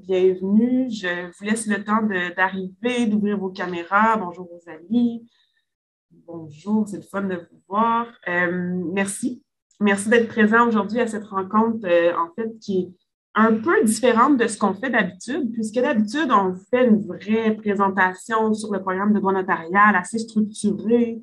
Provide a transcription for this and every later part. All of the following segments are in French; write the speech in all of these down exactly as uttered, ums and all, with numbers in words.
bienvenue. Je vous laisse le temps de, d'arriver, d'ouvrir vos caméras. Bonjour Rosalie. Bonjour, c'est le fun de vous voir. Euh, merci. Merci d'être présent aujourd'hui à cette rencontre, euh, en fait, qui est un peu différente de ce qu'on fait d'habitude, puisque d'habitude, on fait une vraie présentation sur le programme de droit notarial assez structuré,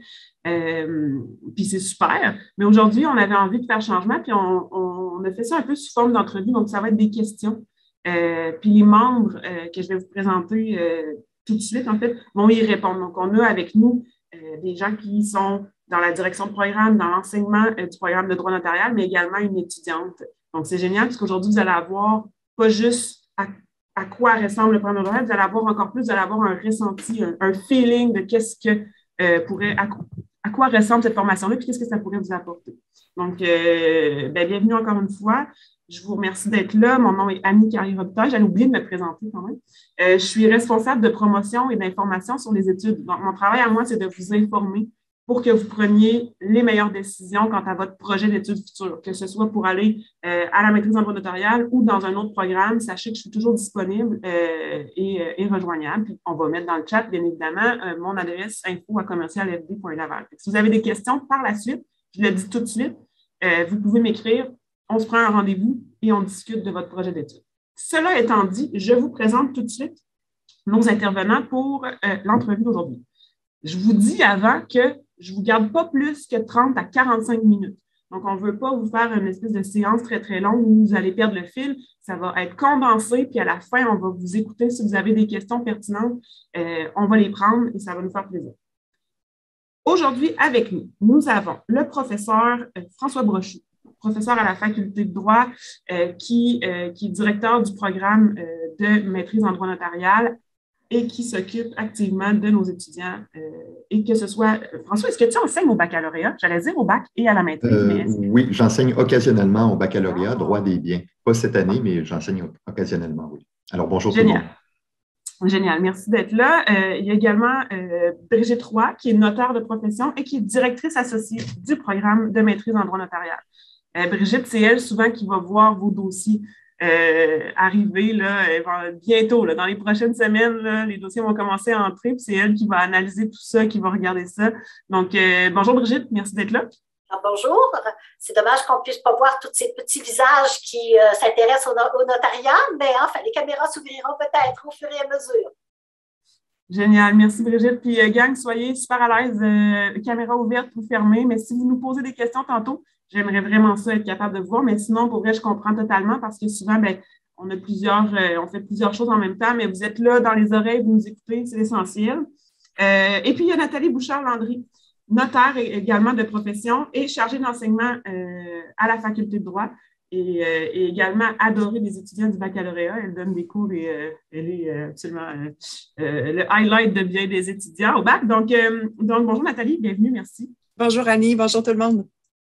euh, puis c'est super. Mais aujourd'hui, on avait envie de faire changement, puis on, on a fait ça un peu sous forme d'entrevue, donc ça va être des questions. Euh, puis les membres euh, que je vais vous présenter euh, tout de suite, en fait, vont y répondre. Donc, on a avec nous euh, des gens qui sont dans la direction de programme, dans l'enseignement euh, du programme de droit notarial, mais également une étudiante. Donc, c'est génial parce qu'aujourd'hui, vous allez avoir pas juste à, à quoi ressemble le programme de droit, vous allez avoir encore plus, vous allez avoir un ressenti, un, un feeling de qu'est-ce que euh, pourrait, à, à quoi ressemble cette formation-là, puis qu'est-ce que ça pourrait vous apporter. Donc, euh, ben, bienvenue encore une fois. Je vous remercie d'être là. Mon nom est Annie Carrière-Robitaille. J'allais oublier de me présenter quand même. Euh, je suis responsable de promotion et d'information sur les études. Donc, mon travail à moi, c'est de vous informer pour que vous preniez les meilleures décisions quant à votre projet d'études futures, que ce soit pour aller euh, à la maîtrise en droit notarial ou dans un autre programme. Sachez que je suis toujours disponible euh, et, euh, et rejoignable. Puis on va mettre dans le chat, bien évidemment, euh, mon adresse info à commercial f d point laval. Si vous avez des questions par la suite, je le dis tout de suite, euh, vous pouvez m'écrire. On se prend un rendez-vous et on discute de votre projet d'études. Cela étant dit, je vous présente tout de suite nos intervenants pour euh, l'entrevue d'aujourd'hui. Je vous dis avant que je ne vous garde pas plus que trente à quarante-cinq minutes. Donc, on ne veut pas vous faire une espèce de séance très, très longue où vous allez perdre le fil. Ça va être condensé, puis à la fin, on va vous écouter. Si vous avez des questions pertinentes, euh, on va les prendre et ça va nous faire plaisir. Aujourd'hui, avec nous, nous avons le professeur euh, François Brochu, professeur à la faculté de droit, euh, qui, euh, qui est directeur du programme euh, de maîtrise en droit notarial et qui s'occupe activement de nos étudiants. Euh, et que ce soit... François, est-ce que tu enseignes au baccalauréat? J'allais dire au bac et à la maîtrise. Euh, mais oui, j'enseigne occasionnellement au baccalauréat, droit des biens. Pas cette année, mais j'enseigne occasionnellement, oui. Alors, bonjour Génial. tout le monde. Génial, merci d'être là. Euh, il y a également euh, Brigitte Roy, qui est notaire de profession et qui est directrice associée du programme de maîtrise en droit notarial. Euh, Brigitte, c'est elle souvent qui va voir vos dossiers euh, arriver là, bientôt. Là, dans les prochaines semaines, là, les dossiers vont commencer à entrer, puis c'est elle qui va analyser tout ça, qui va regarder ça. Donc, euh, bonjour Brigitte, merci d'être là. Alors, bonjour. C'est dommage qu'on ne puisse pas voir tous ces petits visages qui euh, s'intéressent au, au notariat, mais enfin, les caméras s'ouvriront peut-être au fur et à mesure. Génial, merci Brigitte. Puis, euh, gang, soyez super à l'aise, euh, caméra ouverte ou fermée, mais si vous nous posez des questions tantôt, j'aimerais vraiment ça être capable de vous voir, mais sinon, pour vrai, je comprends totalement parce que souvent, ben, on a plusieurs, euh, on fait plusieurs choses en même temps, mais vous êtes là dans les oreilles, vous nous écoutez, c'est essentiel. Euh, et puis, il y a Nathalie Bouchard-Landry, notaire également de profession et chargée d'enseignement euh, à la faculté de droit et, euh, et également adorée des étudiants du baccalauréat. Elle donne des cours et euh, elle est euh, absolument euh, euh, le highlight de bien des étudiants au bac. Donc, euh, donc, bonjour Nathalie, bienvenue, merci. Bonjour Annie, bonjour tout le monde.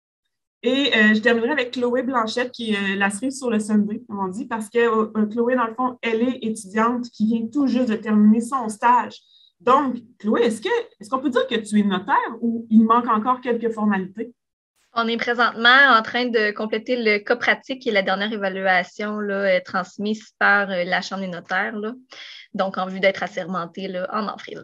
Et euh, je terminerai avec Chloé Blanchette, qui est euh, la cerise sur le Sunday, comme on dit, parce que euh, Chloé, dans le fond, elle est étudiante qui vient tout juste de terminer son stage. Donc, Chloé, est-ce que, est-ce qu'on peut dire que tu es notaire ou il manque encore quelques formalités? On est présentement en train de compléter le cas pratique qui est la dernière évaluation là, transmise par euh, la Chambre des notaires, là. Donc en vue d'être assermenté là, en avril.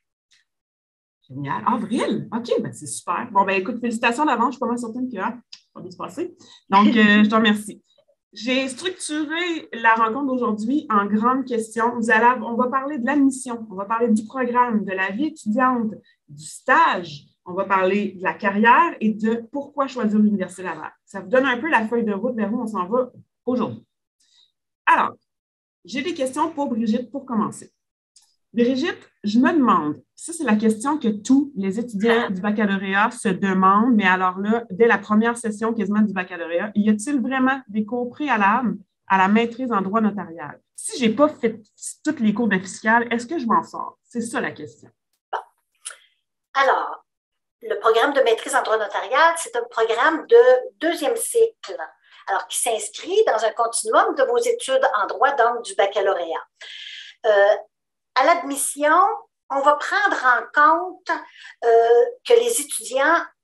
Génial. Avril? OK, ben c'est super. Bon, ben écoute, félicitations d'avance. Je suis pas mal certaine que ah, ça va bien se passer. Donc, euh, je te remercie. J'ai structuré la rencontre d'aujourd'hui en grandes questions. Vous allez, on va parler de l'admission, on va parler du programme, de la vie étudiante, du stage, on va parler de la carrière et de pourquoi choisir l'Université Laval. Ça vous donne un peu la feuille de route vers où on s'en va aujourd'hui. Alors, j'ai des questions pour Brigitte pour commencer. Brigitte, je me demande, ça c'est la question que tous les étudiants du baccalauréat se demandent, mais alors là, dès la première session quasiment du baccalauréat, y a-t-il vraiment des cours préalables à la maîtrise en droit notarial? Si je n'ai pas fait tous les cours de fiscal, est-ce que je m'en sors? C'est ça la question. Bon. Alors, le programme de maîtrise en droit notarial, c'est un programme de deuxième cycle, alors qui s'inscrit dans un continuum de vos études en droit, donc du baccalauréat. Euh, À l'admission, on va prendre en compte euh, que les étudiants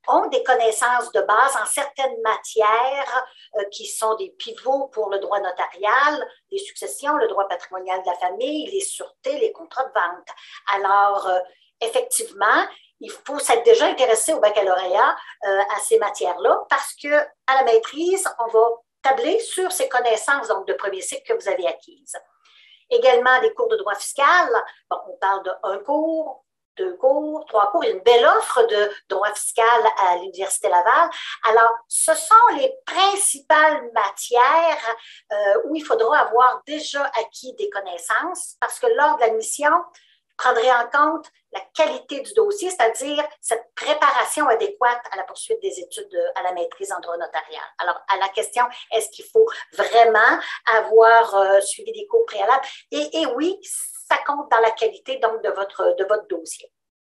ont des connaissances de base en certaines matières euh, qui sont des pivots pour le droit notarial, les successions, le droit patrimonial de la famille, les sûretés, les contrats de vente. Alors, euh, effectivement, il faut s'être déjà intéressé au baccalauréat euh, à ces matières-là parce qu'à la maîtrise, on va tabler sur ces connaissances donc, de premier cycle que vous avez acquises. Également, les cours de droit fiscal, bon, on parle d'un cours, deux cours, trois cours, il y a une belle offre de droit fiscal à l'Université Laval. Alors, ce sont les principales matières euh, où il faudra avoir déjà acquis des connaissances parce que lors de l'admission, vous prendrez en compte la qualité du dossier, c'est-à-dire cette préparation adéquate à la poursuite des études de, à la maîtrise en droit notarial. Alors, à la question, est-ce qu'il faut vraiment avoir euh, suivi des cours préalables? Et, et oui, ça compte dans la qualité donc de votre, de votre dossier.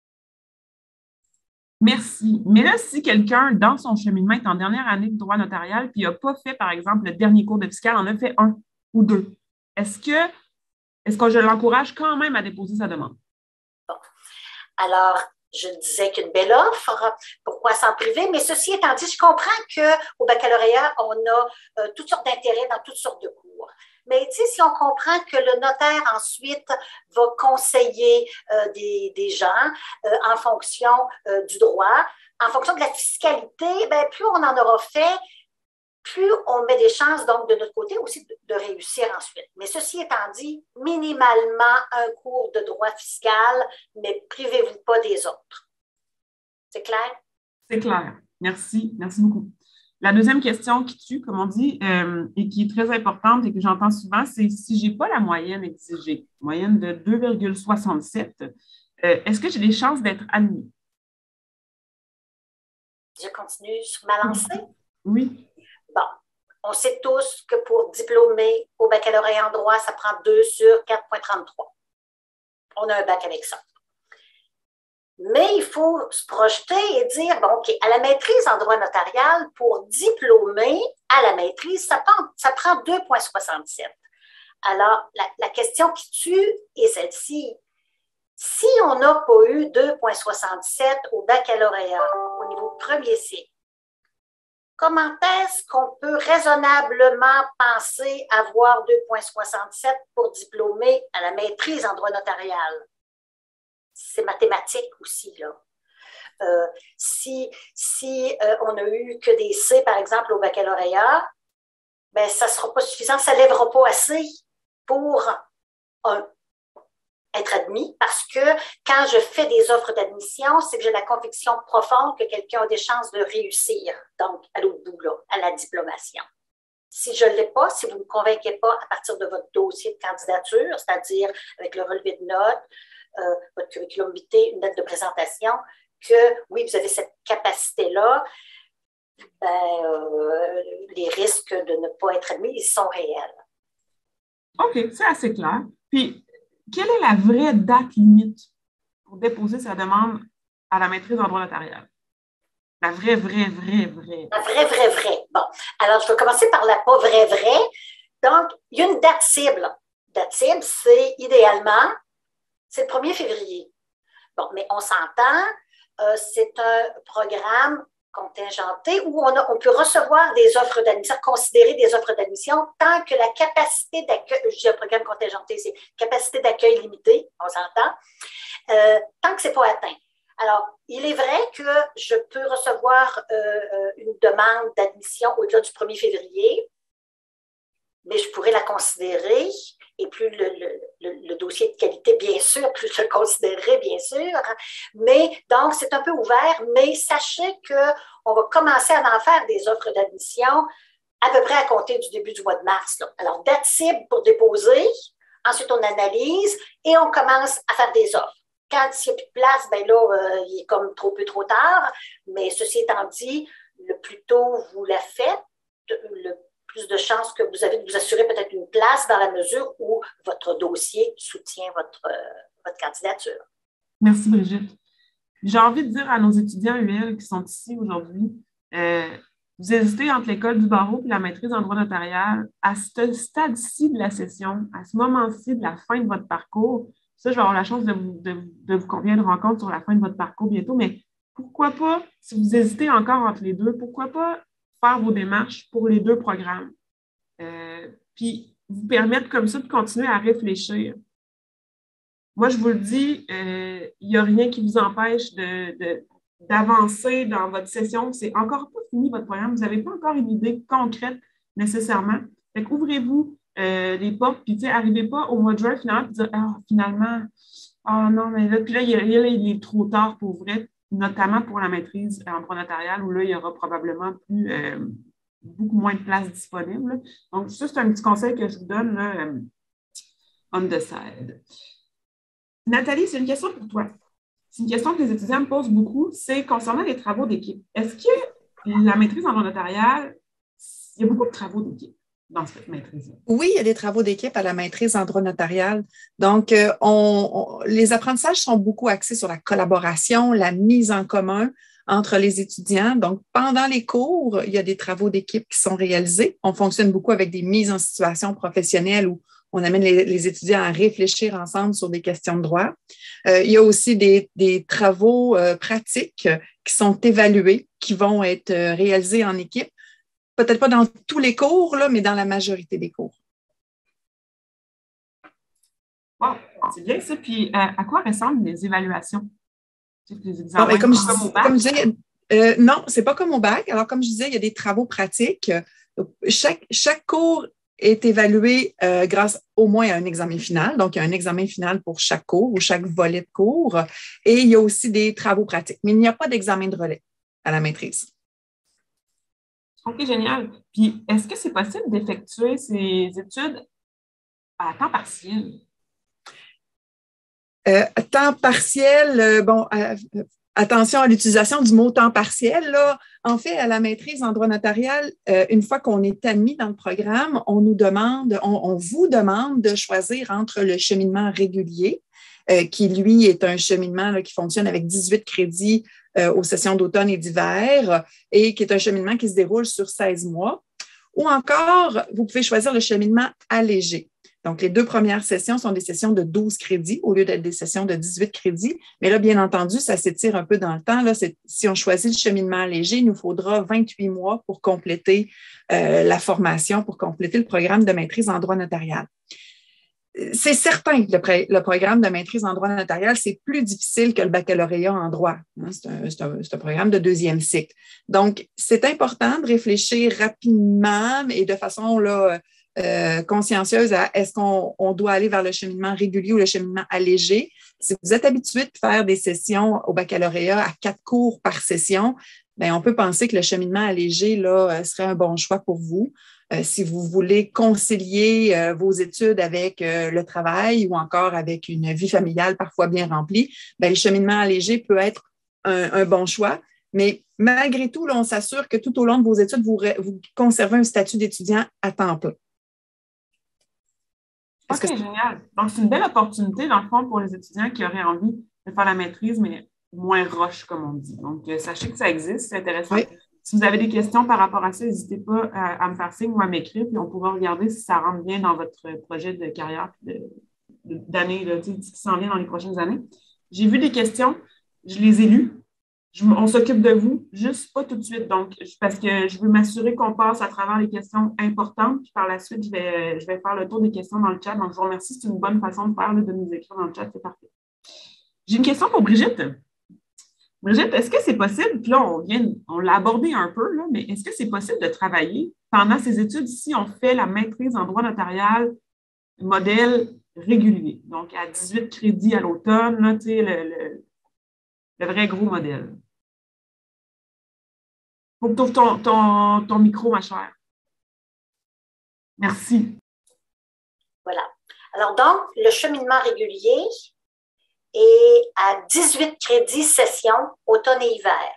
Merci. Mais là, si quelqu'un, dans son cheminement, est en dernière année de droit notarial, puis n'a pas fait, par exemple, le dernier cours de fiscal, en a fait un ou deux, est-ce que, est-ce que je l'encourage quand même à déposer sa demande? Bon. Alors, je disais qu'une belle offre, pourquoi s'en priver? Mais ceci étant dit, je comprends qu'au baccalauréat, on a euh, toutes sortes d'intérêts dans toutes sortes de cours. Mais tu sais, si on comprend que le notaire ensuite va conseiller euh, des, des gens euh, en fonction euh, du droit, en fonction de la fiscalité, bien, plus on en aura fait, plus on met des chances donc de notre côté aussi de, de réussir ensuite. Mais ceci étant dit, minimalement un cours de droit fiscal, mais privez-vous pas des autres. C'est clair? C'est clair. Merci. Merci beaucoup. La deuxième question qui tue, comme on dit, euh, et qui est très importante et que j'entends souvent, c'est si je n'ai pas la moyenne exigée, moyenne de deux virgule soixante-sept, euh, est-ce que j'ai des chances d'être admis? Je continue sur ma lancée? Oui. Bon, on sait tous que pour diplômer au baccalauréat en droit, ça prend deux sur quatre virgule trente-trois. On a un bac avec ça. Mais il faut se projeter et dire, bon, OK, à la maîtrise en droit notarial, pour diplômer à la maîtrise, ça prend, ça prend deux virgule soixante-sept. Alors, la, la question qui tue est celle-ci. Si on n'a pas eu deux virgule soixante-sept au baccalauréat, au niveau premier cycle, comment est-ce qu'on peut raisonnablement penser avoir deux virgule soixante-sept pour diplômer à la maîtrise en droit notarial? C'est mathématique aussi, là. Euh, si si euh, on n'a eu que des C, par exemple, au baccalauréat, bien, ça ne sera pas suffisant, ça ne lèvera pas assez pour un, être admis, parce que quand je fais des offres d'admission, c'est que j'ai la conviction profonde que quelqu'un a des chances de réussir, donc à l'autre bout, là, à la diplomation. Si je ne l'ai pas, si vous ne me convainquez pas à partir de votre dossier de candidature, c'est-à-dire avec le relevé de notes, Euh, votre curriculum vitae, une lettre de présentation, que oui, vous avez cette capacité-là, ben, euh, les risques de ne pas être admis, ils sont réels. OK, c'est assez clair. Puis, quelle est la vraie date limite pour déposer sa demande à la maîtrise en droit notarial? La vraie, vraie, vraie, vraie. La vraie, vraie, vraie. Bon, alors je vais commencer par la pas vraie, vraie. Donc, il y a une date cible. Date cible, c'est idéalement c'est le premier février. Bon, mais on s'entend, euh, c'est un programme contingenté où on, a, on peut recevoir des offres d'admission, considérer des offres d'admission tant que la capacité d'accueil, je dis un programme contingenté, c'est capacité d'accueil limitée, on s'entend, euh, tant que ce n'est pas atteint. Alors, il est vrai que je peux recevoir euh, une demande d'admission au-delà du premier février, mais je pourrais la considérer. Et plus le, le, le, le dossier de qualité, bien sûr, plus je le considérerai, bien sûr. Mais donc, c'est un peu ouvert, mais sachez qu'on va commencer à en faire des offres d'admission à peu près à compter du début du mois de mars. Là. Alors, date cible pour déposer, ensuite on analyse et on commence à faire des offres. Quand il n'y a plus de place, bien là, euh, il est comme trop peu trop tard, mais ceci étant dit, le plus tôt vous la faites, le plus de chances que vous avez de vous assurer peut-être une place dans la mesure où votre dossier soutient votre, euh, votre candidature. Merci, Brigitte. J'ai envie de dire à nos étudiants U L qui sont ici aujourd'hui, euh, vous hésitez entre l'école du barreau et la maîtrise en droit notarial. À ce stade-ci de la session, à ce moment-ci de la fin de votre parcours, ça, je vais avoir la chance de vous, de, de vous convier de rencontre sur la fin de votre parcours bientôt, mais pourquoi pas, si vous hésitez encore entre les deux, pourquoi pas faire vos démarches pour les deux programmes? Euh, puis vous permettre comme ça de continuer à réfléchir. Moi, je vous le dis, euh, il n'y a rien qui vous empêche de, de, d'avancer dans votre session. C'est encore pas fini votre programme. Vous n'avez pas encore une idée concrète nécessairement. Fait qu'ouvrez-vous euh, les portes, puis n'arrivez pas au mois de juin finalement, puis dire ah, finalement, ah oh, non, mais là, puis là, il, là, il est trop tard pour vrai, notamment pour la maîtrise en droit notarial, où là, il y aura probablement plus euh, beaucoup moins de places disponibles. Donc, ça, c'est un petit conseil que je vous donne là, euh, on the side. Nathalie, c'est une question pour toi. C'est une question que les étudiants me posent beaucoup, c'est concernant les travaux d'équipe. Est-ce que la maîtrise en droit notarial, il y a beaucoup de travaux d'équipe dans cette maîtrise-là? Oui, il y a des travaux d'équipe à la maîtrise en droit notarial. Donc, euh, on, on, les apprentissages sont beaucoup axés sur la collaboration, la mise en commun entre les étudiants. Donc, pendant les cours, il y a des travaux d'équipe qui sont réalisés. On fonctionne beaucoup avec des mises en situation professionnelle où on amène les, les étudiants à réfléchir ensemble sur des questions de droit. Euh, il y a aussi des, des travaux euh, pratiques qui sont évalués, qui vont être euh, réalisés en équipe. Peut-être pas dans tous les cours, là, mais dans la majorité des cours. Wow, c'est bien ça. Puis, euh, à quoi ressemblent les évaluations? Les bon, ben, comme, je, comme, comme je disais, euh, non, c'est pas comme au bac. Alors, comme je disais, il y a des travaux pratiques. Chaque, chaque cours est évalué euh, grâce au moins à un examen final. Donc, il y a un examen final pour chaque cours ou chaque volet de cours. Et il y a aussi des travaux pratiques. Mais il n'y a pas d'examen de relais à la maîtrise. OK, génial. Puis, est-ce que c'est possible d'effectuer ces études à temps partiel? Euh, temps partiel, euh, bon, euh, attention à l'utilisation du mot temps partiel. Là. En fait, à la maîtrise en droit notarial, euh, une fois qu'on est admis dans le programme, on nous demande, on, on vous demande de choisir entre le cheminement régulier, euh, qui, lui, est un cheminement là, qui fonctionne avec dix-huit crédits euh, aux sessions d'automne et d'hiver et qui est un cheminement qui se déroule sur seize mois. Ou encore, vous pouvez choisir le cheminement allégé. Donc, les deux premières sessions sont des sessions de douze crédits au lieu d'être des sessions de dix-huit crédits. Mais là, bien entendu, ça s'étire un peu dans le temps. Là, c'est, si on choisit le cheminement allégé, il nous faudra vingt-huit mois pour compléter euh, la formation, pour compléter le programme de maîtrise en droit notarial. C'est certain que le, pré- le programme de maîtrise en droit notarial, c'est plus difficile que le baccalauréat en droit. C'est un, c'est un, c'est un programme de deuxième cycle. Donc, c'est important de réfléchir rapidement et de façon là, Euh, consciencieuse à est-ce qu'on on doit aller vers le cheminement régulier ou le cheminement allégé. Si vous êtes habitué de faire des sessions au baccalauréat à quatre cours par session, bien, on peut penser que le cheminement allégé là, serait un bon choix pour vous. Euh, si vous voulez concilier euh, vos études avec euh, le travail ou encore avec une vie familiale parfois bien remplie, bien, le cheminement allégé peut être un, un bon choix. Mais malgré tout, là, on s'assure que tout au long de vos études, vous, vous conservez un statut d'étudiant à temps plein. OK, que... génial. Donc, c'est une belle opportunité, dans le fond, pour les étudiants qui auraient envie de faire la maîtrise, mais moins roche, comme on dit. Donc, euh, sachez que ça existe, c'est intéressant. Oui. Si vous avez des questions par rapport à ça, n'hésitez pas à, à me faire signe ou à m'écrire, puis on pourra regarder si ça rentre bien dans votre projet de carrière de, de, d'année, là, ce qui s'en vient dans les prochaines années. J'ai vu des questions, je les ai lues. Je, on s'occupe de vous, juste pas tout de suite. Donc, parce que je veux m'assurer qu'on passe à travers les questions importantes. Puis par la suite, je vais, je vais faire le tour des questions dans le chat. Donc, je vous remercie. C'est une bonne façon de faire, là, de nous écrire dans le chat. C'est parfait. J'ai une question pour Brigitte. Brigitte, est-ce que c'est possible, puis là, on vient, on l'a abordé un peu, là, mais est-ce que c'est possible de travailler pendant ces études si on fait la maîtrise en droit notarial modèle régulier? Donc, à dix-huit crédits à l'automne, là, tu sais, le, le, le vrai gros modèle. Faut que tu ouvres ton, ton, ton micro, ma chère. Merci. Voilà. Alors donc, le cheminement régulier est à dix-huit crédits session automne et hiver.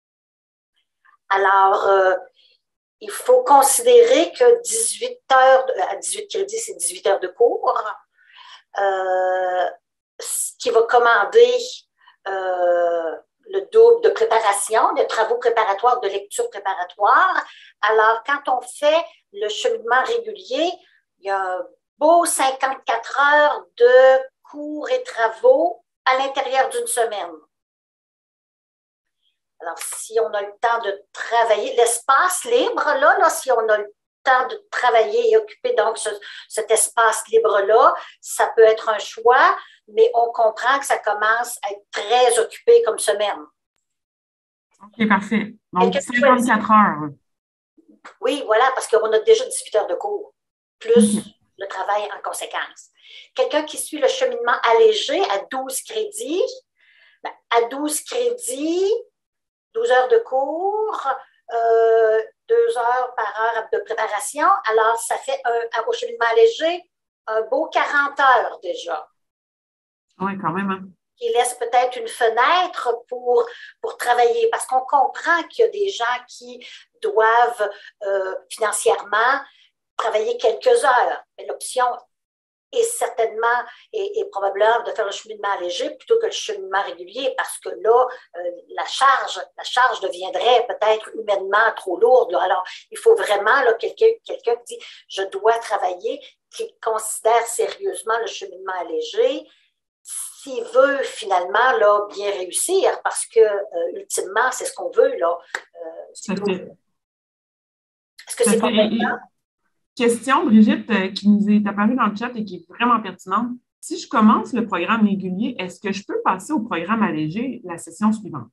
Alors, euh, il faut considérer que dix-huit heures, à dix-huit crédits, c'est dix-huit heures de cours, euh, qui va commander euh, le double de préparation, de travaux préparatoires, de lecture préparatoire. Alors, quand on fait le cheminement régulier, il y a un beau cinquante-quatre heures de cours et travaux à l'intérieur d'une semaine. Alors, si on a le temps de travailler, l'espace libre, là, là, si on a le temps de travailler et occuper donc ce, cet espace libre-là, ça peut être un choix, mais on comprend que ça commence à être très occupé comme semaine. OK, parfait. Donc, cinquante-quatre heures. Oui, voilà, parce qu'on a déjà dix-huit heures de cours, plus okay. le travail en conséquence. Quelqu'un qui suit le cheminement allégé à douze crédits, ben, à douze crédits, douze heures de cours, euh, deux heures par heure de préparation, alors ça fait un, au cheminement allégé un beau quarante heures déjà. Oui, quand même. Hein? Qui laisse peut-être une fenêtre pour, pour travailler, parce qu'on comprend qu'il y a des gens qui doivent euh, financièrement travailler quelques heures. Mais l'option est certainement et, et probablement de faire le cheminement allégé plutôt que le cheminement régulier, parce que là, euh, la charge, la charge deviendrait peut-être humainement trop lourde. Là. Alors, il faut vraiment là, quelqu'un, quelqu'un qui dit « je dois travailler », qui considère sérieusement le cheminement allégé, s'il veut finalement là, bien réussir, parce que euh, ultimement, c'est ce qu'on veut. Là. Euh, Est-ce que c'est convaincant? Question, Brigitte, euh, qui nous est apparue dans le chat et qui est vraiment pertinente. Si je commence le programme régulier, est-ce que je peux passer au programme allégé la session suivante?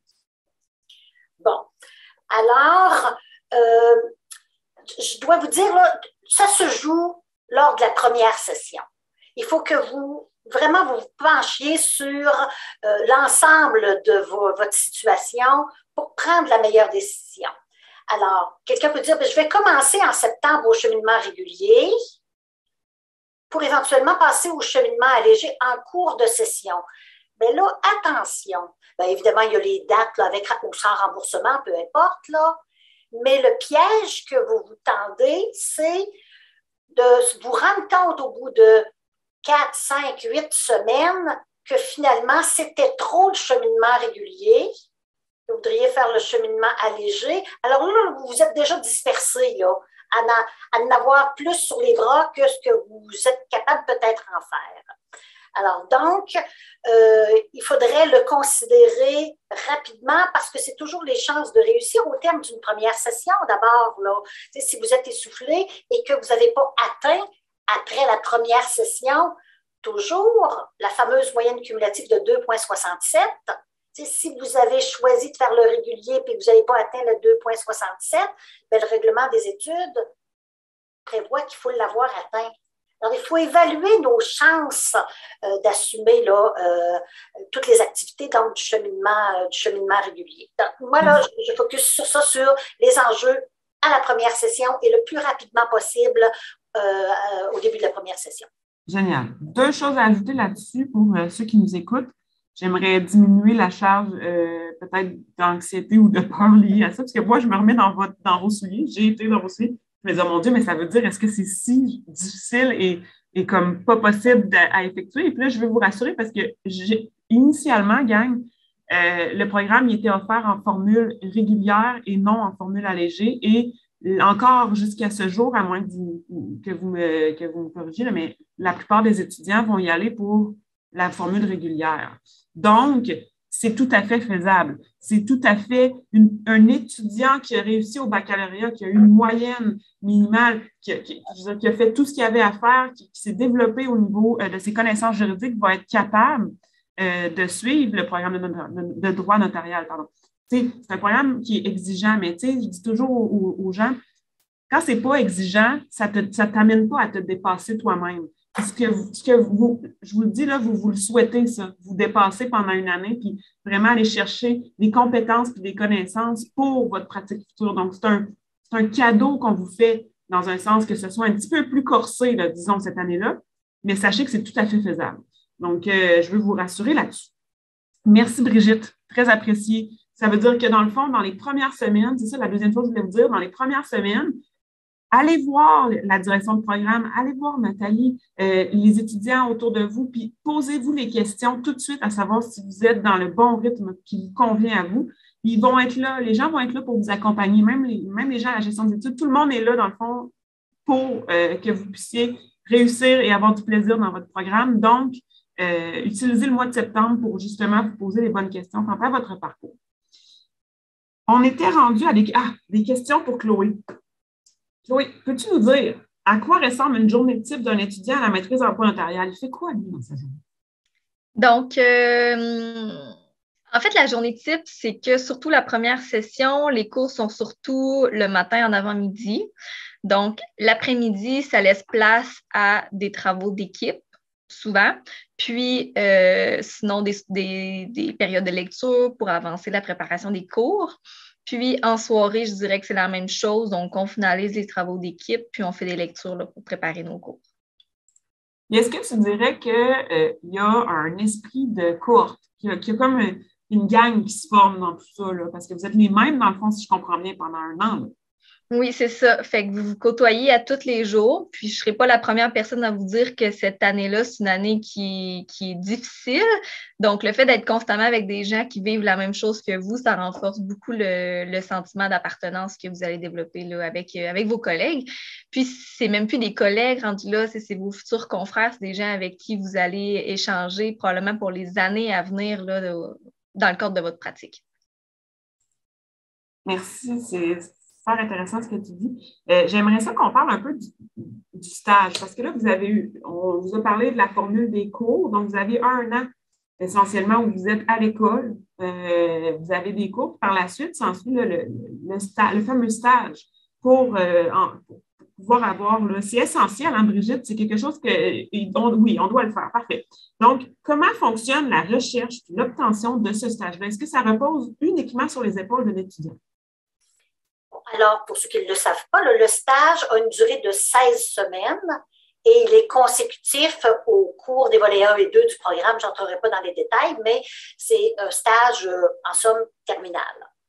Bon. Alors, euh, je dois vous dire, là, ça se joue lors de la première session. Il faut que vous vraiment vous penchiez sur euh, l'ensemble de vos, votre situation pour prendre la meilleure décision. Alors, quelqu'un peut dire, je vais commencer en septembre au cheminement régulier pour éventuellement passer au cheminement allégé en cours de session. Mais là, attention, bien, évidemment, il y a les dates là, avec ou sans remboursement, peu importe, là, mais le piège que vous vous tendez, c'est de vous rendre compte au bout de quatre, cinq, huit semaines que finalement, c'était trop le cheminement régulier. Vous voudriez faire le cheminement allégé. Alors là, vous vous êtes déjà dispersé, là, à en avoir plus sur les bras que ce que vous êtes capable peut-être en faire. Alors donc, euh, il faudrait le considérer rapidement parce que c'est toujours les chances de réussir au terme d'une première session. D'abord, là, si vous êtes essoufflé et que vous n'avez pas atteint après la première session, toujours la fameuse moyenne cumulative de deux virgule soixante-sept. Si vous avez choisi de faire le régulier et que vous n'avez pas atteint le deux virgule soixante-sept, bien, le règlement des études prévoit qu'il faut l'avoir atteint. Alors, il faut évaluer nos chances euh, d'assumer là, euh, toutes les activités donc, du, cheminement, euh, du cheminement régulier. Donc, moi, là, je, je focus sur ça, sur les enjeux à la première session et le plus rapidement possible euh, euh, au début de la première session. Génial. Deux choses à ajouter là-dessus pour euh, ceux qui nous écoutent. J'aimerais diminuer la charge euh, peut-être d'anxiété ou de peur liée à ça, parce que moi, je me remets dans, votre, dans vos souliers. J'ai été dans vos souliers. Je me dis, oh mon Dieu, mais ça veut dire, est-ce que c'est si difficile et, et comme pas possible à, à effectuer? Et puis là, je veux vous rassurer parce que j'ai, initialement, gang, euh, le programme il était offert en formule régulière et non en formule allégée. Et encore jusqu'à ce jour, à moins que vous, que vous me, que vous me corrigiez, mais la plupart des étudiants vont y aller pour la formule régulière. Donc, c'est tout à fait faisable. C'est tout à fait une, un étudiant qui a réussi au baccalauréat, qui a eu une moyenne minimale, qui a, qui, qui a fait tout ce qu'il y avait à faire, qui, qui s'est développé au niveau euh, de ses connaissances juridiques, va être capable euh, de suivre le programme de, de, de droit notarial. Pardon. C'est un programme qui est exigeant, mais je dis toujours aux, aux gens, quand ce n'est pas exigeant, ça ne t'amène pas à te dépasser toi-même. Ce que, vous, ce que vous, je vous le dis, là, vous, vous le souhaitez, ça, vous dépasser pendant une année, puis vraiment aller chercher des compétences et des connaissances pour votre pratique future. Donc, c'est un, c'est un cadeau qu'on vous fait dans un sens que ce soit un petit peu plus corsé, là, disons, cette année-là, mais sachez que c'est tout à fait faisable. Donc, euh, je veux vous rassurer là-dessus. Merci, Brigitte. Très apprécié. Ça veut dire que, dans le fond, dans les premières semaines, c'est ça la deuxième chose que je voulais vous dire, dans les premières semaines, allez voir la direction de programme, allez voir Nathalie, euh, les étudiants autour de vous, puis posez-vous les questions tout de suite à savoir si vous êtes dans le bon rythme qui vous convient à vous. Ils vont être là, les gens vont être là pour vous accompagner, même les, même les gens à la gestion des études. Tout le monde est là, dans le fond, pour euh, que vous puissiez réussir et avoir du plaisir dans votre programme. Donc, euh, utilisez le mois de septembre pour justement vous poser les bonnes questions quant à votre parcours. on était rendu à des, ah, des questions pour Chloé. Chloé, peux-tu nous dire à quoi ressemble une journée type d'un étudiant à la maîtrise en droit notarial? Il fait quoi, lui, dans sa journée? Donc, euh, en fait, la journée type, c'est que surtout la première session, les cours sont surtout le matin en avant-midi. Donc, l'après-midi, ça laisse place à des travaux d'équipe, souvent. Puis, euh, sinon, des, des, des périodes de lecture pour avancer la préparation des cours. Puis, en soirée, je dirais que c'est la même chose. Donc, on finalise les travaux d'équipe, puis on fait des lectures là, pour préparer nos cours. Est-ce que tu dirais qu'il euh, y a un esprit de cohorte, qu'il y a, qu'il y a comme une, une gang qui se forme dans tout ça, là, parce que vous êtes les mêmes, dans le fond, si je comprends bien, pendant un an, là? Oui, c'est ça. Fait que vous vous côtoyez à tous les jours. Puis, je ne serai pas la première personne à vous dire que cette année-là, c'est une année qui, qui est difficile. Donc, le fait d'être constamment avec des gens qui vivent la même chose que vous, ça renforce beaucoup le, le sentiment d'appartenance que vous allez développer là, avec, avec vos collègues. Puis, c'est même plus des collègues rendus là, c'est, c'est vos futurs confrères, c'est des gens avec qui vous allez échanger probablement pour les années à venir là, de, dans le cadre de votre pratique. Merci, c'est super intéressant ce que tu dis. Euh, j'aimerais ça qu'on parle un peu du, du stage, parce que là, vous avez eu, on vous a parlé de la formule des cours, donc vous avez un an essentiellement où vous êtes à l'école, euh, vous avez des cours, par la suite, s'ensuit le, le, le, sta- le fameux stage pour, euh, en, pour pouvoir avoir, là, c'est essentiel, hein, Brigitte, c'est quelque chose que, on, oui, on doit le faire, parfait. Donc, comment fonctionne la recherche et l'obtention de ce stage-là? Est-ce que ça repose uniquement sur les épaules de l'étudiant? Alors, pour ceux qui ne le savent pas, le, le stage a une durée de seize semaines et il est consécutif au cours des volets un et deux du programme. Je n'entrerai pas dans les détails, mais c'est un stage, en somme, terminal.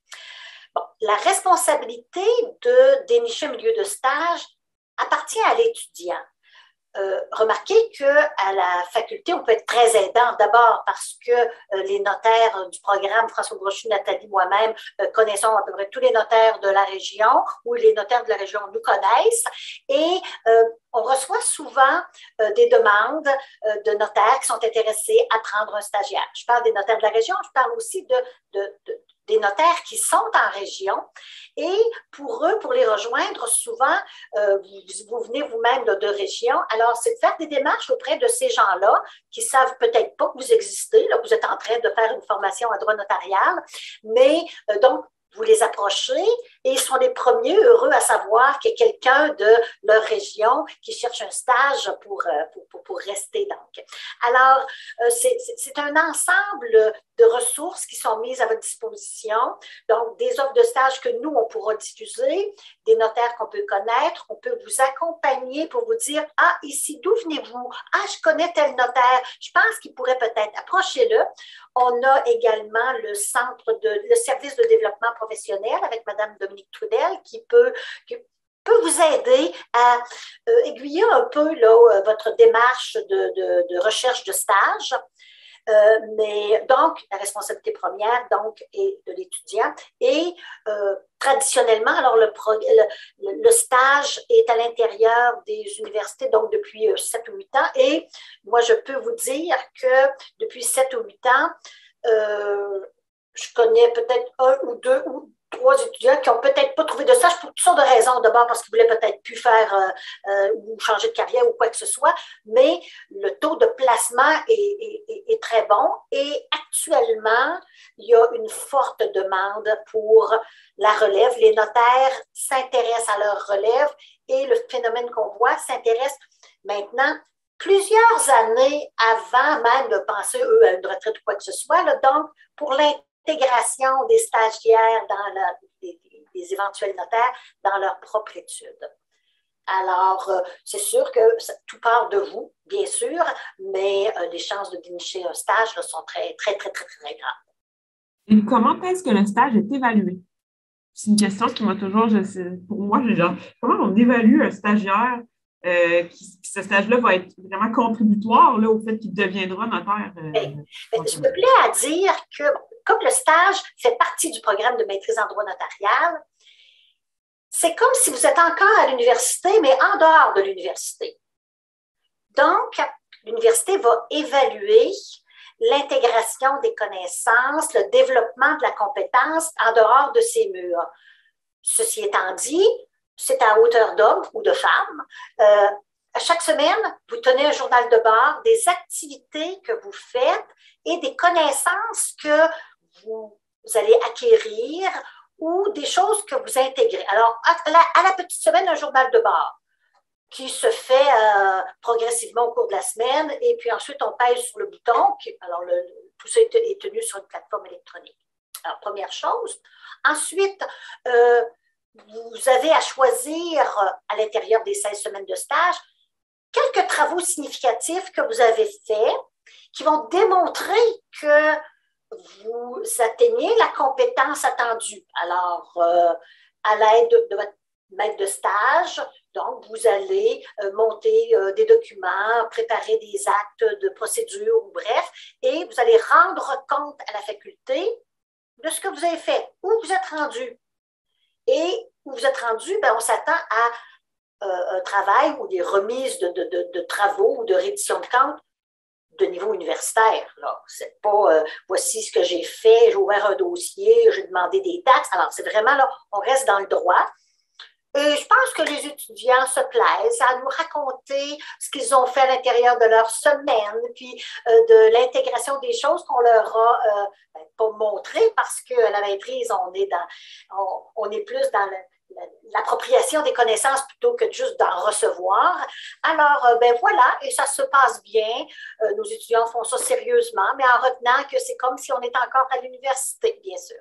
Bon, la responsabilité de dénicher un milieu de stage appartient à l'étudiant. Euh, remarquez qu'à la faculté, on peut être très aidant. D'abord parce que euh, les notaires du programme, François Brochu, Nathalie, moi-même, euh, connaissons à peu près tous les notaires de la région ou les notaires de la région nous connaissent. Et euh, on reçoit souvent euh, des demandes euh, de notaires qui sont intéressés à prendre un stagiaire. Je parle des notaires de la région, je parle aussi de, de, de des notaires qui sont en région. Et pour eux, pour les rejoindre, souvent, euh, vous, vous venez vous-même de deux régions. Alors, c'est de faire des démarches auprès de ces gens-là qui ne savent peut-être pas que vous existez. Là, vous êtes en train de faire une formation en droit notarial. Mais euh, donc, vous les approchez et ils sont les premiers heureux à savoir qu'il y a quelqu'un de leur région qui cherche un stage pour, pour, pour, pour rester. Donc. Alors, c'est, c'est un ensemble de ressources qui sont mises à votre disposition. Donc, des offres de stage que nous, on pourra diffuser, des notaires qu'on peut connaître, on peut vous accompagner pour vous dire « Ah, ici, d'où venez-vous? Ah, je connais tel notaire, je pense qu'il pourrait peut-être, approchez-le. » On a également le centre de, le service de développement professionnel avec Mme Dominique Trudel qui peut, qui peut vous aider à euh, aiguiller un peu là, votre démarche de, de, de recherche de stage. Euh, mais donc, la responsabilité première donc, est de l'étudiant. Et euh, traditionnellement, alors le, pro, le, le stage est à l'intérieur des universités, donc depuis sept ou huit ans. Et moi, je peux vous dire que depuis sept ou huit ans, euh, je connais peut-être un ou deux ou trois étudiants qui n'ont peut-être pas trouvé de stage pour toutes sortes de raisons. D'abord parce qu'ils voulaient peut-être plus faire euh, euh, ou changer de carrière ou quoi que ce soit, mais le taux de placement est, est, est très bon et actuellement, il y a une forte demande pour la relève. Les notaires s'intéressent à leur relève et le phénomène qu'on voit s'intéresse maintenant plusieurs années avant même de penser, eux, à une retraite ou quoi que ce soit. Là. Donc, pour l'intégration des stagiaires, dans la, des, des éventuels notaires, dans leur propre étude. Alors, euh, c'est sûr que ça, tout part de vous, bien sûr, mais euh, les chances de dénicher un stage là, sont très, très, très, très, très graves. Et comment est-ce que le stage est évalué? C'est une question qui m'a toujours, je sais, pour moi, j'ai genre, comment on évalue un stagiaire? Euh, qui, ce stage-là va être vraiment contributoire là, au fait qu'il deviendra notaire. Euh, mais, mais je me plais à dire que, comme le stage fait partie du programme de maîtrise en droit notarial, c'est comme si vous êtes encore à l'université, mais en dehors de l'université. Donc, l'université va évaluer l'intégration des connaissances, le développement de la compétence en dehors de ces murs. Ceci étant dit, c'est à hauteur d'homme ou de femme. Euh, à chaque semaine, vous tenez un journal de bord des activités que vous faites et des connaissances que vous, vous allez acquérir ou des choses que vous intégrez. Alors, à la, à la petite semaine, un journal de bord qui se fait euh, progressivement au cours de la semaine et puis ensuite, on pèse sur le bouton. Qui, alors, le, tout ça est tenu sur une plateforme électronique. Alors, première chose. Ensuite, euh, vous avez à choisir à l'intérieur des seize semaines de stage quelques travaux significatifs que vous avez faits qui vont démontrer que vous atteignez la compétence attendue. Alors, euh, à l'aide de, de votre maître de stage, donc, vous allez euh, monter euh, des documents, préparer des actes de procédure, ou bref, et vous allez rendre compte à la faculté de ce que vous avez fait, où vous êtes rendu. Et où vous êtes rendu, bien, on s'attend à euh, un travail ou des remises de, de, de, de travaux ou de reddition de comptes de niveau universitaire. Ce n'est pas euh, voici ce que j'ai fait, j'ai ouvert un dossier, j'ai demandé des taxes. Alors, c'est vraiment là, on reste dans le droit. Et je pense que les étudiants se plaisent à nous raconter ce qu'ils ont fait à l'intérieur de leur semaine, puis euh, de l'intégration des choses qu'on leur a euh, ben, pas montrées parce qu'à la maîtrise, on est, dans, on, on est plus dans le, l'appropriation des connaissances plutôt que juste d'en recevoir. Alors, euh, ben voilà, et ça se passe bien. Euh, nos étudiants font ça sérieusement, mais en retenant que c'est comme si on était encore à l'université, bien sûr.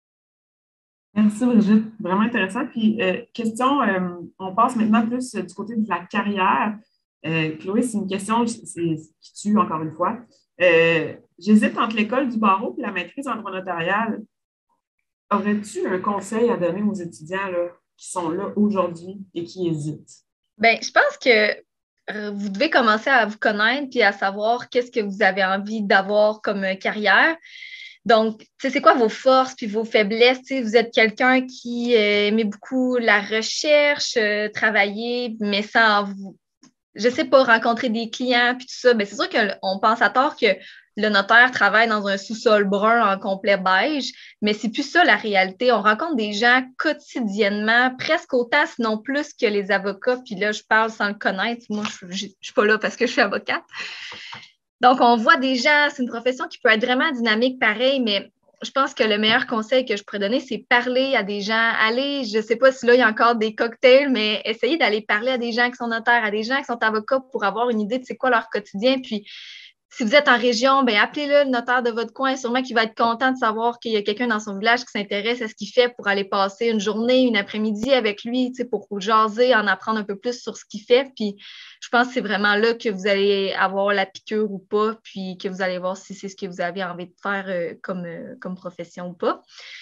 Merci Brigitte, vraiment intéressant. Puis, euh, question, euh, on passe maintenant plus du côté de la carrière. Euh, Chloé, c'est une question c'est, qui tue encore une fois. Euh, j'hésite entre l'école du barreau et la maîtrise en droit notarial. Aurais-tu un conseil à donner aux étudiants là, qui sont là aujourd'hui et qui hésitent? Bien, je pense que euh, vous devez commencer à vous connaître et à savoir qu'est-ce que vous avez envie d'avoir comme carrière. Donc, c'est quoi vos forces puis vos faiblesses? T'sais, vous êtes quelqu'un qui euh, aimait beaucoup la recherche, euh, travailler, mais sans vous, je sais pas, rencontrer des clients puis tout ça. Ben, c'est sûr qu'on pense à tort que le notaire travaille dans un sous-sol brun en complet beige, mais c'est plus ça la réalité. On rencontre des gens quotidiennement, presque autant, sinon plus que les avocats. Puis là, je parle sans le connaître. Moi, je ne suis pas là parce que je suis avocate. Donc, on voit des gens, c'est une profession qui peut être vraiment dynamique pareil, mais je pense que le meilleur conseil que je pourrais donner, c'est parler à des gens. Aller, je ne sais pas si là, il y a encore des cocktails, mais essayez d'aller parler à des gens qui sont notaires, à des gens qui sont avocats pour avoir une idée de c'est quoi leur quotidien. Puis, si vous êtes en région, bien, appelez-le, le notaire de votre coin. Sûrement qu'il va être content de savoir qu'il y a quelqu'un dans son village qui s'intéresse à ce qu'il fait pour aller passer une journée, une après-midi avec lui, tu sais, pour jaser, en apprendre un peu plus sur ce qu'il fait. Puis, je pense que c'est vraiment là que vous allez avoir la piqûre ou pas, puis que vous allez voir si c'est ce que vous avez envie de faire euh, comme, euh, comme profession ou pas.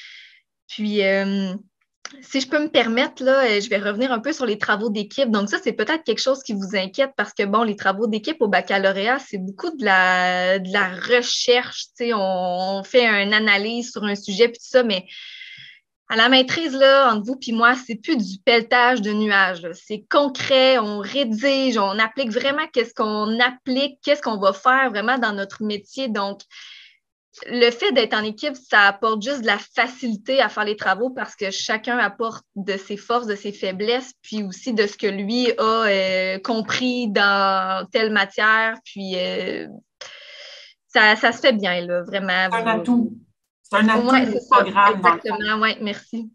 Puis, euh, si je peux me permettre, là, je vais revenir un peu sur les travaux d'équipe. Donc, ça, c'est peut-être quelque chose qui vous inquiète parce que, bon, les travaux d'équipe au baccalauréat, c'est beaucoup de la, de la recherche. Tu sais, on, on fait une analyse sur un sujet, puis tout ça, mais à la maîtrise, là, entre vous et moi, c'est plus du pelletage de nuages. Là. C'est concret, on rédige, on applique vraiment qu'est-ce qu'on applique, qu'est-ce qu'on va faire vraiment dans notre métier. Donc, le fait d'être en équipe, ça apporte juste de la facilité à faire les travaux parce que chacun apporte de ses forces, de ses faiblesses, puis aussi de ce que lui a euh, compris dans telle matière. Puis euh, ça, ça se fait bien, là, vraiment. C'est un atout. C'est un atout ouais, du c'est programme. Ça, exactement, oui, merci.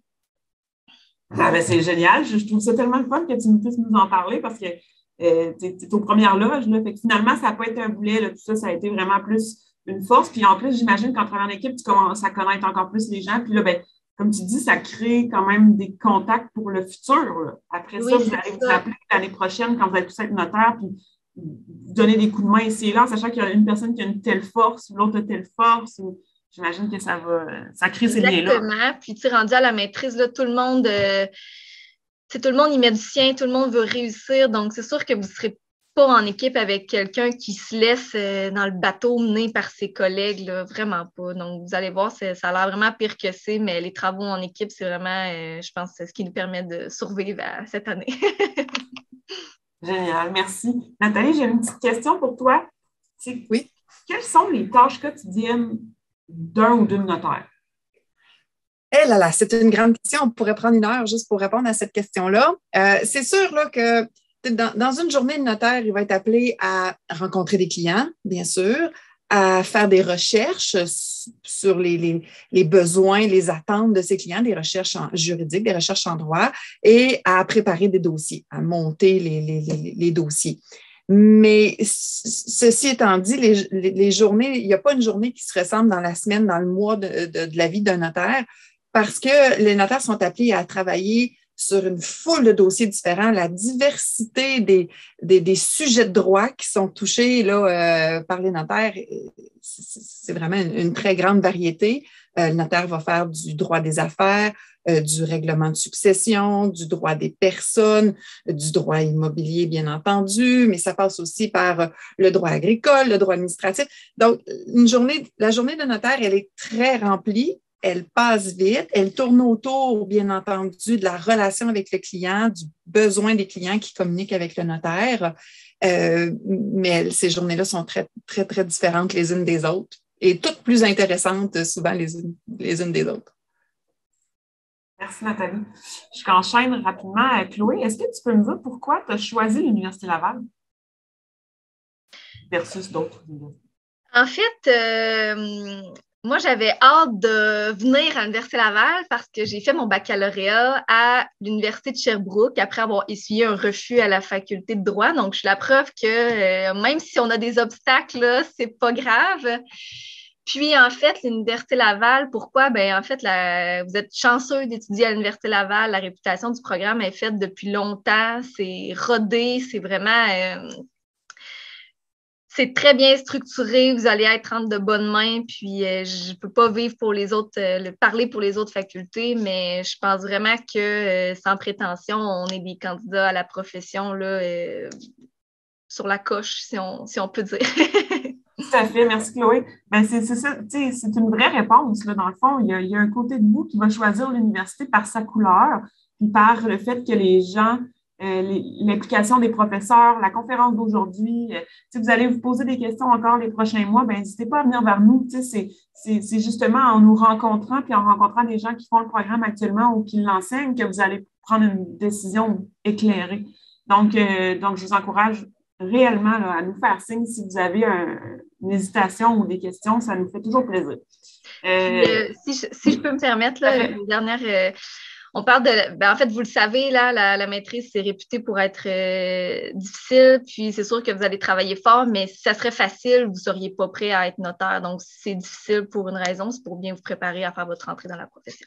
Ah ben, c'est génial. Je, je trouve ça tellement le fun que tu me puisses nous en parler parce que euh, tu es aux premières loges. Là, fait que finalement, ça n'a pas été un boulet. Là, tout ça, ça a été vraiment plus une force. Puis en plus, j'imagine qu'en travaillant en équipe, tu commences à connaître encore plus les gens. Puis là, ben, comme tu dis, ça crée quand même des contacts pour le futur. Là. Après oui, ça, vous allez ça. vous appeler l'année prochaine quand vous allez tous être notaire, puis vous donner des coups de main ici et là, en sachant qu'il y a une personne qui a une telle force, l'autre a telle force. Ou, j'imagine que ça va, ça crée ces liens-là. Exactement. Puis, tu sais, rendu à la maîtrise, là, tout le monde, euh, tout le monde y met du sien, tout le monde veut réussir. Donc, c'est sûr que vous ne serez pas en équipe avec quelqu'un qui se laisse euh, dans le bateau mené par ses collègues, là, vraiment pas. Donc, vous allez voir, ça a l'air vraiment pire que c'est, mais les travaux en équipe, c'est vraiment, euh, je pense, ce qui nous permet de survivre à cette année. Génial, merci. Nathalie, j'ai une petite question pour toi. C'est, oui. quelles sont les tâches quotidiennes d'un ou d'une notaire? Eh là là, c'est une grande question. On pourrait prendre une heure juste pour répondre à cette question-là. Euh, c'est sûr là, que dans, dans une journée, le notaire, il va être appelé à rencontrer des clients, bien sûr, à faire des recherches sur les, les, les besoins, les attentes de ses clients, des recherches en, juridiques, des recherches en droit, et à préparer des dossiers, à monter les, les, les, les dossiers. Mais ceci étant dit, les, les, les journées, il n'y a pas une journée qui se ressemble dans la semaine, dans le mois de, de, de la vie d'un notaire, parce que les notaires sont appelés à travailler sur une foule de dossiers différents, la diversité des, des, des sujets de droit qui sont touchés là, euh, par les notaires, c'est, c'est vraiment une, une très grande variété. Euh, le notaire va faire du droit des affaires, euh, du règlement de succession, du droit des personnes, du droit immobilier, bien entendu, mais ça passe aussi par le droit agricole, le droit administratif. Donc, une journée, la journée de notaire, elle est très remplie. Elle passe vite, elle tourne autour, bien entendu, de la relation avec le client, du besoin des clients qui communiquent avec le notaire. Euh, mais elle, ces journées-là sont très, très, très différentes les unes des autres et toutes plus intéressantes souvent les unes, les unes des autres. Merci, Nathalie. Je t'enchaîne rapidement. Chloé, est-ce que tu peux me dire pourquoi tu as choisi l'Université Laval versus d'autres universités? En fait, euh, moi, j'avais hâte de venir à l'Université Laval parce que j'ai fait mon baccalauréat à l'Université de Sherbrooke après avoir essuyé un refus à la faculté de droit. Donc, je suis la preuve que euh, même si on a des obstacles, là, c'est pas grave. Puis, en fait, l'Université Laval, pourquoi? Ben, en fait, la, vous êtes chanceux d'étudier à l'Université Laval. La réputation du programme est faite depuis longtemps. C'est rodé, c'est vraiment... Euh, c'est très bien structuré, vous allez être entre de bonnes mains, puis euh, je ne peux pas vivre pour les autres, euh, le, parler pour les autres facultés, mais je pense vraiment que, euh, sans prétention, on est des candidats à la profession là, euh, sur la coche, si on, si on peut dire. Tout à fait, merci Chloé. Ben, c'est, c'est ça, c'est une vraie réponse, là, dans le fond. Il y, a, il y a un côté de vous qui va choisir l'université par sa couleur, puis par le fait que les gens... Euh, l'implication des professeurs, la conférence d'aujourd'hui. Euh, si vous allez vous poser des questions encore les prochains mois, ben, n'hésitez pas à venir vers nous. C'est, c'est, c'est justement en nous rencontrant puis en rencontrant des gens qui font le programme actuellement ou qui l'enseignent que vous allez prendre une décision éclairée. Donc, euh, donc je vous encourage réellement là, à nous faire signe si vous avez un, une hésitation ou des questions. Ça nous fait toujours plaisir. Euh, euh, si, je, si je peux me permettre, là, une dernière... Euh, On parle de... Ben, en fait, vous le savez, là, la, la maîtrise, c'est réputé pour être euh, difficile, puis c'est sûr que vous allez travailler fort, mais si ça serait facile, vous ne seriez pas prêt à être notaire. Donc, si c'est difficile pour une raison, c'est pour bien vous préparer à faire votre entrée dans la profession.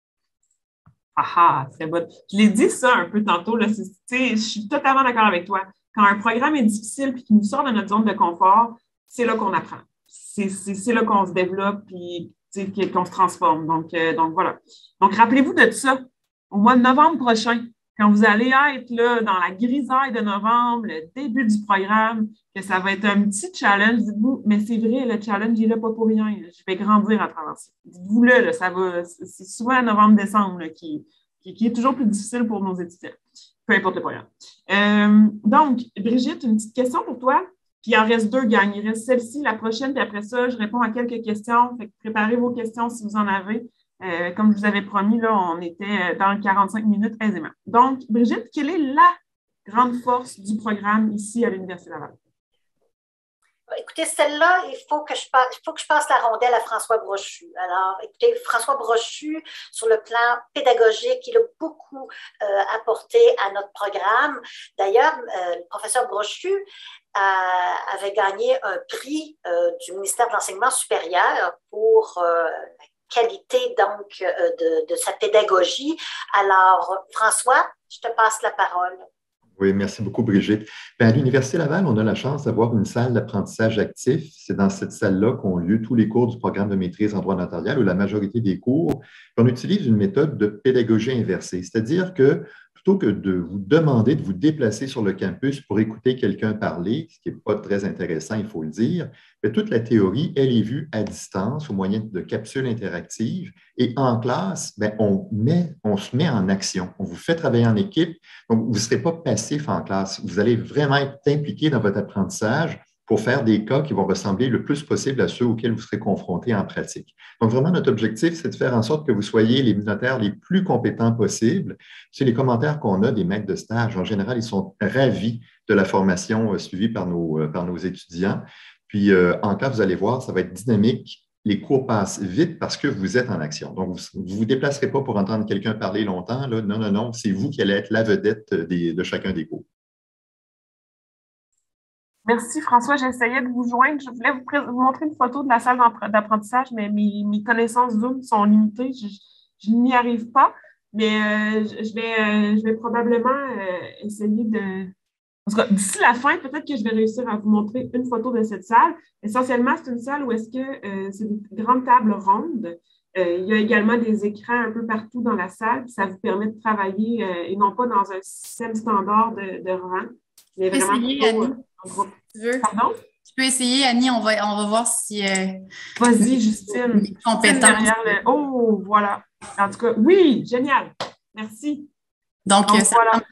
Ah ah, très bon. Je l'ai dit ça un peu tantôt, là, je suis totalement d'accord avec toi. Quand un programme est difficile et qu'il nous sort de notre zone de confort, c'est là qu'on apprend. C'est, c'est, c'est là qu'on se développe et qu'on se transforme. Donc, euh, donc voilà. Donc, rappelez-vous de ça. Au mois de novembre prochain, quand vous allez être là dans la grisaille de novembre, le début du programme, que ça va être un petit challenge, dites-vous, mais c'est vrai, le challenge, il est là pas pour rien. Je vais grandir à travers ça. Dites-vous-le, là, ça va, c'est souvent novembre-décembre là, qui, qui, qui est toujours plus difficile pour nos étudiants, peu importe le programme. Euh, donc, Brigitte, une petite question pour toi. Puis il en reste deux, gang. Il reste celle-ci, la prochaine, puis après ça, je réponds à quelques questions. Fait que préparez vos questions si vous en avez. Euh, comme je vous avais promis, là, on était dans quarante-cinq minutes aisément. Donc, Brigitte, quelle est la grande force du programme ici à l'Université Laval? Écoutez, celle-là, il faut que je passe, il faut que je passe la rondelle à François Brochu. Alors, écoutez, François Brochu, sur le plan pédagogique, il a beaucoup euh, apporté à notre programme. D'ailleurs, euh, le professeur Brochu euh, avait gagné un prix euh, du ministère de l'Enseignement supérieur pour euh, qualité donc euh, de, de sa pédagogie. Alors, François, je te passe la parole. Oui, merci beaucoup, Brigitte. Bien, à l'Université Laval, on a la chance d'avoir une salle d'apprentissage actif. C'est dans cette salle-là qu'ont lieu tous les cours du programme de maîtrise en droit notarial ou la majorité des cours. On utilise une méthode de pédagogie inversée, c'est-à-dire que plutôt que de vous demander de vous déplacer sur le campus pour écouter quelqu'un parler, ce qui n'est pas très intéressant, il faut le dire, mais toute la théorie, elle est vue à distance au moyen de capsules interactives. Et en classe, bien, on, met, on se met en action. On vous fait travailler en équipe. Donc, vous ne serez pas passif en classe. Vous allez vraiment être impliqué dans votre apprentissage pour faire des cas qui vont ressembler le plus possible à ceux auxquels vous serez confrontés en pratique. Donc, vraiment, notre objectif, c'est de faire en sorte que vous soyez les notaires les plus compétents possibles. C'est les commentaires qu'on a des maîtres de stage. En général, ils sont ravis de la formation euh, suivie par nos, euh, par nos étudiants. Puis, euh, en classe, vous allez voir, ça va être dynamique. Les cours passent vite parce que vous êtes en action. Donc, vous ne vous déplacerez pas pour entendre quelqu'un parler longtemps. Là. Non, non, non, c'est vous qui allez être la vedette des, de chacun des cours. Merci François, j'essayais de vous joindre. Je voulais vous, vous montrer une photo de la salle d'apprentissage, mais mes, mes connaissances Zoom sont limitées. Je, je n'y arrive pas, mais euh, je, je, vais, euh, je vais probablement euh, essayer de... En tout cas, d'ici la fin, peut-être que je vais réussir à vous montrer une photo de cette salle. Essentiellement, c'est une salle où est-ce que euh, c'est des grandes tables rondes. Euh, il y a également des écrans un peu partout dans la salle. Ça vous permet de travailler euh, et non pas dans un système standard de, de rang. Mais Tu peux vraiment essayer, plutôt, Annie, en groupe. si tu veux. Pardon? Tu peux essayer, Annie, on va, on va voir si... Euh, Vas-y, Justine. les compétences. Derrière le... Oh, voilà. En tout cas, oui, génial. Merci. Donc, Donc ça, voilà.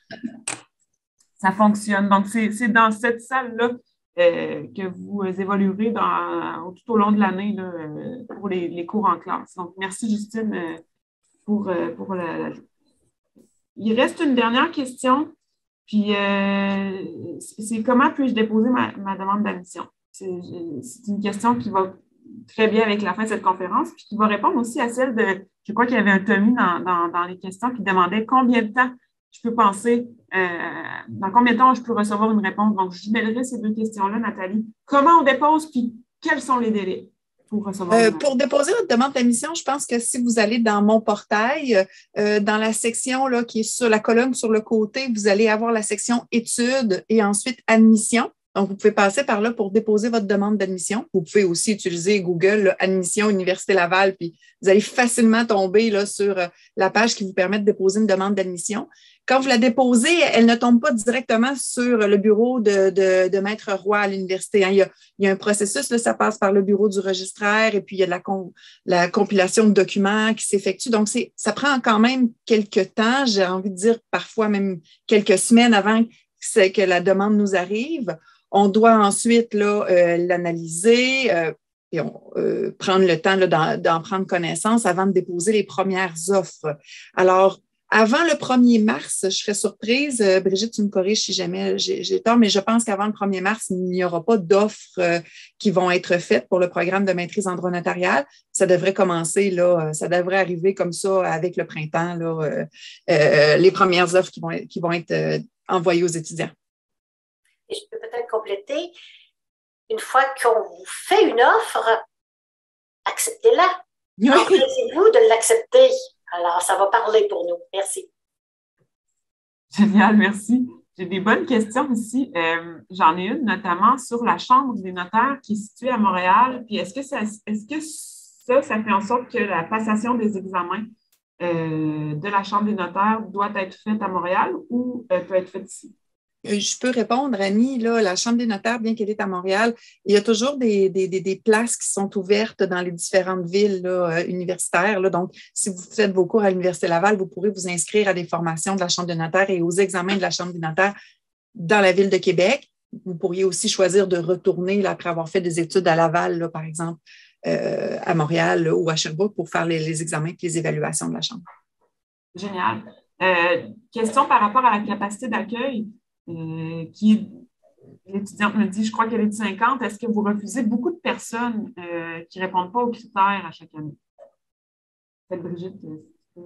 Ça fonctionne. Donc, c'est dans cette salle-là euh, que vous évoluerez dans, tout au long de l'année euh, pour les, les cours en classe. Donc, merci, Justine, euh, pour, euh, pour la, la... Il reste une dernière question. Puis, euh, c'est comment puis-je déposer ma, ma demande d'admission? C'est une question qui va très bien avec la fin de cette conférence, puis qui va répondre aussi à celle de, je crois qu'il y avait un Tommy dans, dans, dans les questions qui demandait combien de temps je peux penser, euh, dans combien de temps je peux recevoir une réponse. Donc, je mêlerai ces deux questions-là, Nathalie. Comment on dépose, puis quels sont les délais pour recevoir euh, une Pour déposer votre demande d'admission, je pense que si vous allez dans mon portail, euh, dans la section là, qui est sur la colonne sur le côté, vous allez avoir la section études et ensuite admission. Donc, vous pouvez passer par là pour déposer votre demande d'admission. Vous pouvez aussi utiliser Google, là, admission Université Laval, puis vous allez facilement tomber là, sur la page qui vous permet de déposer une demande d'admission. Quand vous la déposez, elle ne tombe pas directement sur le bureau de, de, de Maître Roy à l'université. Hein. Il y a, il y a un processus, là, ça passe par le bureau du registraire et puis il y a de la, com, la compilation de documents qui s'effectue. Donc, ça prend quand même quelques temps, j'ai envie de dire parfois même quelques semaines avant que, que la demande nous arrive. On doit ensuite là, euh, l'analyser euh, et on, euh, prendre le temps d'en prendre connaissance avant de déposer les premières offres. Alors, avant le premier mars, je serais surprise, euh, Brigitte, tu me corriges si jamais j'ai tort, mais je pense qu'avant le premier mars, il n'y aura pas d'offres euh, qui vont être faites pour le programme de maîtrise en droit notarial. Ça devrait commencer, là, ça devrait arriver comme ça avec le printemps, là, euh, euh, les premières offres qui vont, qui vont être euh, envoyées aux étudiants. Et je peux peut-être compléter, une fois qu'on vous fait une offre, acceptez-la. Oui. Empressez-vous de l'accepter. Alors, ça va parler pour nous. Merci. Génial, merci. J'ai des bonnes questions aussi. Euh, J'en ai une notamment sur la Chambre des notaires qui est située à Montréal. Puis est-ce que ça, est-ce que ça, ça fait en sorte que la passation des examens euh, de la Chambre des notaires doit être faite à Montréal ou euh, peut être faite ici? Je peux répondre, Annie, là, la Chambre des notaires, bien qu'elle est à Montréal, il y a toujours des, des, des places qui sont ouvertes dans les différentes villes là, universitaires. Là. Donc, si vous faites vos cours à l'Université Laval, vous pourrez vous inscrire à des formations de la Chambre des notaires et aux examens de la Chambre des notaires dans la ville de Québec. Vous pourriez aussi choisir de retourner là, après avoir fait des études à Laval, là, par exemple, euh, à Montréal là, ou à Sherbrooke pour faire les, les examens et les évaluations de la Chambre. Génial. Euh, question par rapport à la capacité d'accueil. Euh, qui l'étudiante me dit, je crois qu'elle est de cinquante. Est-ce que vous refusez beaucoup de personnes euh, qui ne répondent pas aux critères à chaque année? Peut-être Brigitte. Euh,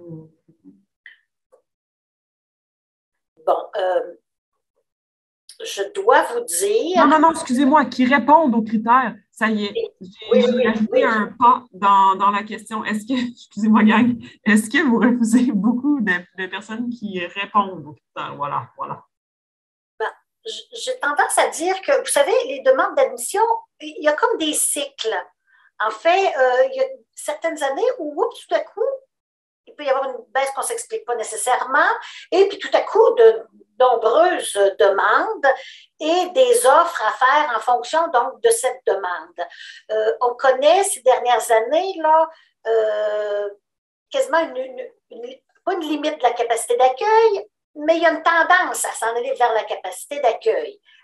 bon, euh, je dois vous dire... Non, non, non, excusez-moi, qui répondent aux critères. Ça y est, j'ai oui, oui, ajouté oui. un pas dans, dans la question. Est-ce que, excusez-moi, gang, est-ce que vous refusez beaucoup de, de personnes qui répondent aux critères? Voilà, voilà. J'ai tendance à dire que, vous savez, les demandes d'admission, il y a comme des cycles. En fait, euh, il y a certaines années où, oups, tout à coup, il peut y avoir une baisse qu'on ne s'explique pas nécessairement, et puis tout à coup, de nombreuses demandes et des offres à faire en fonction donc de cette demande. Euh, on connaît ces dernières années, là, euh, quasiment une, une, une, pas une limite de la capacité d'accueil, mais il y a une tendance à s'en aller vers la capacité d'accueil.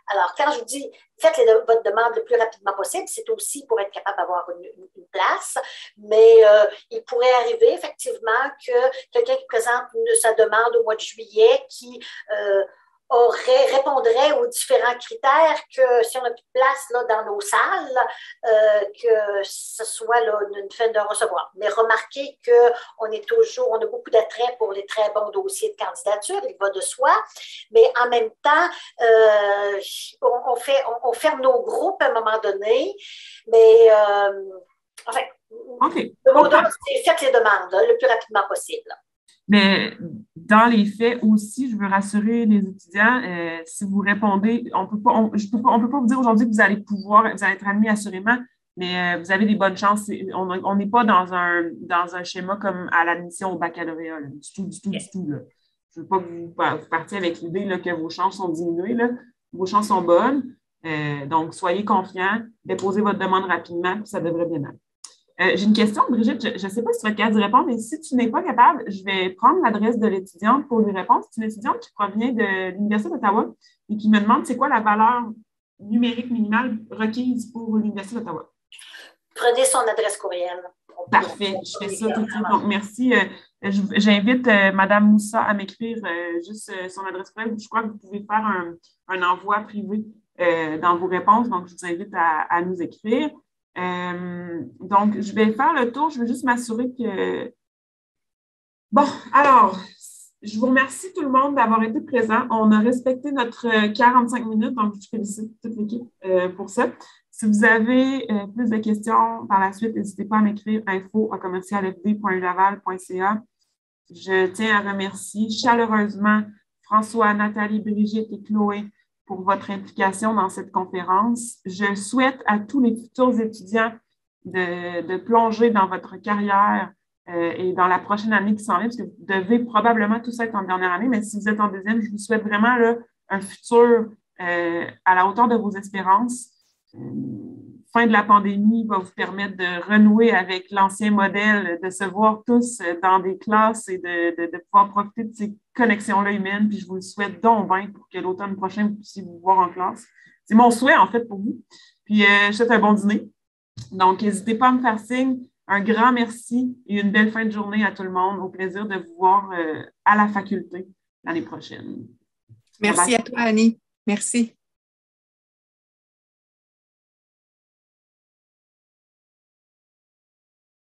Alors, quand je vous dis, faites les, votre demande le plus rapidement possible, c'est aussi pour être capable d'avoir une, une, une place, mais euh, il pourrait arriver effectivement que quelqu'un qui présente une, sa demande au mois de juillet, qui euh, aurait, répondrait aux différents critères, que si on n'a plus de place là, dans nos salles, euh, que ce soit là, une fin de recevoir. Mais remarquez qu'on est toujours, on a beaucoup d'attrait pour les très bons dossiers de candidature, il va de soi, mais en même temps, euh, on, on, fait, on, on ferme nos groupes à un moment donné, mais euh, enfin, okay. le mot d'ordre, c'est faites les demandes là, le plus rapidement possible. Mais dans les faits aussi, je veux rassurer les étudiants, euh, si vous répondez, on peut pas, on, je peux pas, on peut pas vous dire aujourd'hui que vous allez pouvoir, vous allez être admis assurément, mais euh, vous avez des bonnes chances. On n'est pas dans un, dans un schéma comme à l'admission au baccalauréat, là, du tout, du tout, du tout. Là. Je veux pas que vous, vous partiez avec l'idée là, que vos chances sont diminuées. Là. Vos chances sont bonnes. Euh, donc, soyez confiants, déposez votre demande rapidement, puis ça devrait bien aller. Euh, j'ai une question, Brigitte. Je ne sais pas si tu vas être capable de répondre, mais si tu n'es pas capable, je vais prendre l'adresse de l'étudiante pour lui répondre. C'est une étudiante qui provient de l'Université d'Ottawa et qui me demande c'est quoi la valeur numérique minimale requise pour l'Université d'Ottawa. Prenez son adresse courriel. Parfait, je fais ça tout de suite. Donc, merci. Euh, j'invite euh, Mme Moussa à m'écrire euh, juste euh, son adresse courriel. Je crois que vous pouvez faire un, un envoi privé euh, dans vos réponses. Donc, je vous invite à, à nous écrire. Euh, donc, je vais faire le tour. Je veux juste m'assurer que... Bon, alors, je vous remercie tout le monde d'avoir été présent. On a respecté notre quarante-cinq minutes, donc je félicite toute l'équipe euh, pour ça. Si vous avez euh, plus de questions par la suite, n'hésitez pas à m'écrire info à commercial f d point u laval point c a. Je tiens à remercier chaleureusement François, Nathalie, Brigitte et Chloé pour votre implication dans cette conférence. Je souhaite à tous les futurs étudiants de, de plonger dans votre carrière euh, et dans la prochaine année qui s'en vient, parce que vous devez probablement tous être en dernière année, mais si vous êtes en deuxième, je vous souhaite vraiment là, un futur euh, à la hauteur de vos espérances. Euh, fin de la pandémie va vous permettre de renouer avec l'ancien modèle, de se voir tous dans des classes et de, de, de pouvoir profiter de ces connexions-là humaines. Puis je vous le souhaite donc bien pour que l'automne prochain, vous puissiez vous voir en classe. C'est mon souhait, en fait, pour vous. Puis euh, je vous souhaite un bon dîner. Donc, n'hésitez pas à me faire signe. Un grand merci et une belle fin de journée à tout le monde. Au plaisir de vous voir euh, à la faculté l'année prochaine. Merci à toi, Annie. Merci.